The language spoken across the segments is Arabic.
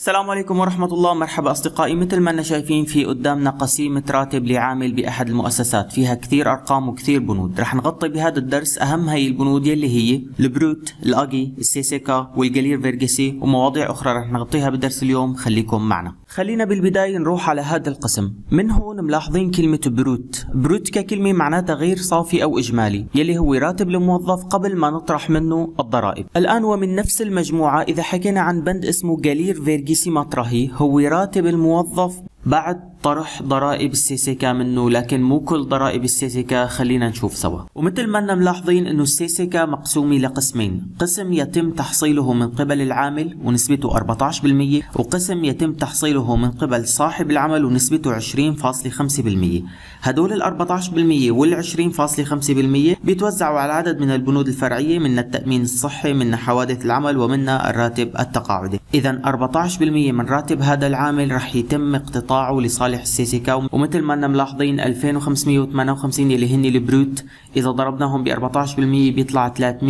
السلام عليكم ورحمة الله. مرحبا أصدقائي. مثل ما أننا شايفين في قدامنا قسيمة راتب لعامل بأحد المؤسسات، فيها كثير أرقام وكثير بنود. رح نغطي بهذا الدرس أهم هي البنود يلي هي البروت، الأجي، السيسيكا والجالير فيرجسي ومواضيع أخرى رح نغطيها بالدرس اليوم. خليكم معنا. خلينا بالبداية نروح على هذا القسم. من هون ملاحظين كلمة بروت. بروت ككلمة معناتها غير صافي أو إجمالي، يلي هو راتب الموظف قبل ما نطرح منه الضرائب. الآن ومن نفس المجموعة إذا حكينا عن بند اسمه جالير فيرجسي مطرحي، هو راتب الموظف بعد طرح ضرائب السيسيكا منه، لكن مو كل ضرائب السيسيكا. خلينا نشوف سوا. ومثل ما اننا ملاحظين انه السيسيكا مقسومة لقسمين، قسم يتم تحصيله من قبل العامل ونسبته 14%، وقسم يتم تحصيله من قبل صاحب العمل ونسبته 20.5%. هدول ال 14% وال 20.5% بيتوزعوا على عدد من البنود الفرعية، من التأمين الصحي، من حوادث العمل، ومن الراتب التقاعدي. إذا 14% من راتب هذا العامل رح يتم اقتطاعه لصالح السيسيكا. ومثل ما اننا ملاحظين 2558 اللي هن البروت، اذا ضربناهم ب 14% بيطلع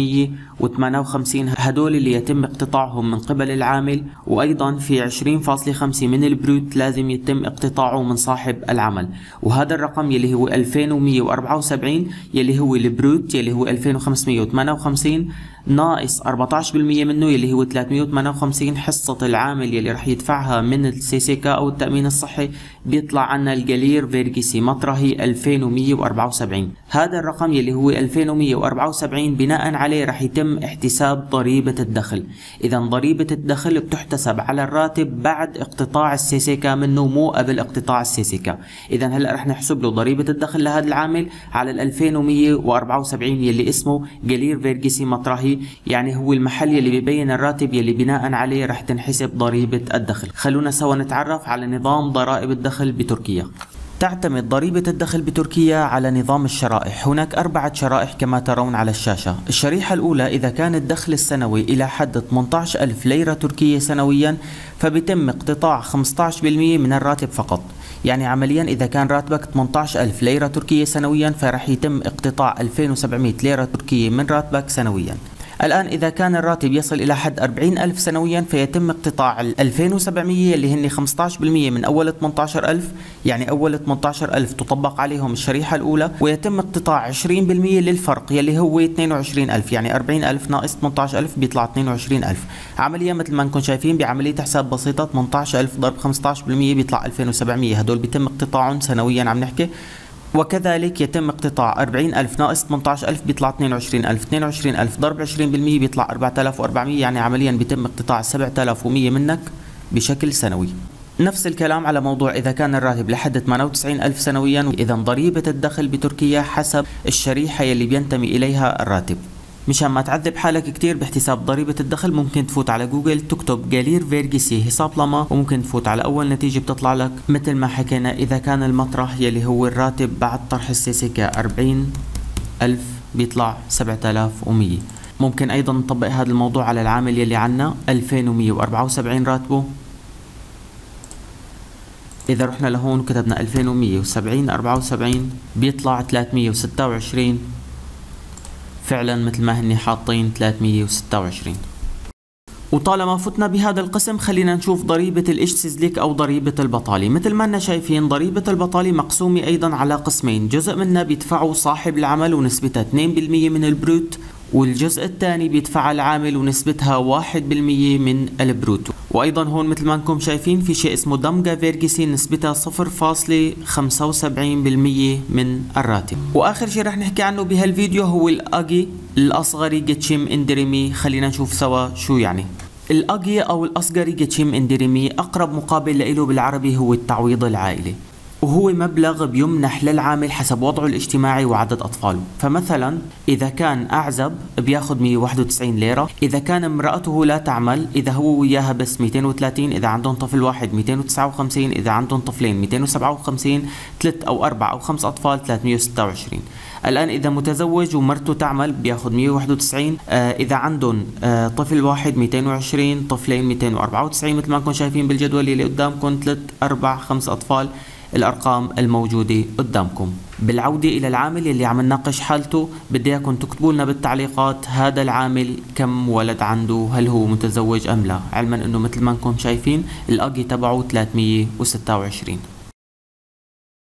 358. هدول اللي يتم اقتطاعهم من قبل العامل، وايضا في 20.5 من البروت لازم يتم اقتطاعه من صاحب العمل. وهذا الرقم يلي هو 2174 يلي هو البروت يلي هو 2558 ناقص 14% منه يلي هو 358 حصة العامل يلي رح يدفعها من السيسيكا او التأمين الصحي، بيطلع عنا الجالير فيرجسي مطرحي 2174. هذا الرقم يلي هو 2174 بناء عليه رح يتم احتساب ضريبة الدخل. اذا ضريبة الدخل بتحتسب على الراتب بعد اقتطاع السيسيكا منه، مو قبل اقتطاع السيسيكا. اذا هلا رح نحسب له ضريبة الدخل لهذا العامل على ال 2174 يلي اسمه جالير فيرجسي مطرحي، يعني هو المحل يلي بيبين الراتب يلي بناء عليه رح تنحسب ضريبة الدخل. خلونا سوا نتعرف على نظام ضرائب الدخل بتركيا. تعتمد ضريبة الدخل بتركيا على نظام الشرائح. هناك 4 شرائح كما ترون على الشاشة. الشريحة الأولى إذا كان الدخل السنوي إلى حد 18,000 ليرة تركية سنويا، فبيتم اقتطاع 15% من الراتب فقط. يعني عمليا إذا كان راتبك 18,000 ليرة تركية سنويا، فرح يتم اقتطاع 2700 ليرة تركية من راتبك سنويا. الآن إذا كان الراتب يصل إلى حد 40,000 سنويا، فيتم اقتطاع 2700 اللي هن 15% من أول 18,000. يعني أول 18,000 تطبق عليهم الشريحة الأولى، ويتم اقتطاع 20% للفرق يلي هو 22,000. يعني 40,000 ناقص 18,000 بيطلع 22,000. عمليا مثل ما نكون شايفين بعملية حساب بسيطة، 18,000 ضرب 15% بيطلع 2700. هدول بيتم اقتطاعهم سنويا عم نحكي. وكذلك يتم اقتطاع 40,000 ناقص 18,000 بيطلع 22,000. 22,000 ضرب 20% بيطلع 4,400. يعني عمليا بيتم اقتطاع 7,100 منك بشكل سنوي. نفس الكلام على موضوع إذا كان الراتب لحد 98,000 سنويا. إذا ضريبة الدخل بتركيا حسب الشريحة يلي بينتمي إليها الراتب. مشان ما تعذب حالك كتير باحتساب ضريبة الدخل، ممكن تفوت على جوجل تكتب جالير فيرجسي حساب لما، وممكن تفوت على أول نتيجة بتطلع لك مثل ما حكينا. إذا كان المطرح يلي هو الراتب بعد طرح السيسيكا 40,000 بيطلع 7,100. ممكن أيضا نطبق هذا الموضوع على العامل يلي عنا 2174 راتبه. إذا رحنا لهون كتبنا 2170 74 بيطلع 326. فعلا مثل ما هني حاطين 326. وطالما فتنا بهذا القسم، خلينا نشوف ضريبة الاشتزليك أو ضريبة البطالة. مثل ما اننا شايفين ضريبة البطالة مقسومة أيضا على قسمين، جزء منها بيدفعه صاحب العمل ونسبتها 2% من البروت، والجزء الثاني بيدفع العامل ونسبتها 1% من البروت. وايضا هون مثل ما انكم شايفين في شيء اسمه دمجا فيرجسي نسبتها 0.75% من الراتب. واخر شيء رح نحكي عنه بهالفيديو هو الاجي الاصغري جتشيم اندريمي. خلينا نشوف سوا شو يعني الاجي او الاصغري جتشيم اندريمي. اقرب مقابل له بالعربي هو التعويض العائلي، وهو مبلغ بيمنح للعامل حسب وضعه الاجتماعي وعدد أطفاله. فمثلا إذا كان أعزب بياخد 191 ليرة، إذا كان امرأته لا تعمل إذا هو وياها بس 230، إذا عندهم طفل واحد 259، إذا عندهم طفلين 257، 3 أو 4 أو 5 أطفال 326. الآن إذا متزوج ومرته تعمل بياخد 191. إذا عندهم طفل واحد 220، طفلين 294 مثل ما انكم شايفين بالجدول اللي قدامكم، 3 4 5 أطفال الأرقام الموجودة قدامكم. بالعودة إلى العامل اللي عم نناقش حالته، بدي اياكم تكتبوا لنا بالتعليقات هذا العامل كم ولد عنده، هل هو متزوج أم لا، علما انه مثل ما انكم شايفين الأجي تبعه 326.